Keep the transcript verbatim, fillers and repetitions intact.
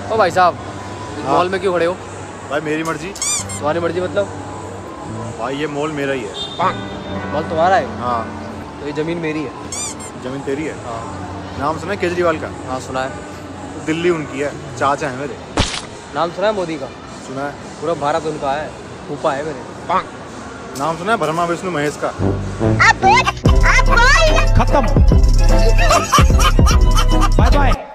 ओ भाई साहब, इस हाँ। मॉल में क्यों खड़े हो? भाई मेरी मर्जी। तुम्हारी मर्जी मतलब? भाई ये मॉल मेरा ही है। मॉल तुम्हारा है? हाँ। तो ये जमीन मेरी है। जमीन तेरी है? हाँ। नाम सुना है केजरीवाल का? हाँ सुना है। तो दिल्ली उनकी है, चाचा है मेरे। नाम सुना है मोदी का? सुना है। पूरा भारत उनका है, फूफा है मेरे। नाम सुना है ब्रह्मा विष्णु महेश का? खत्म। Bye bye.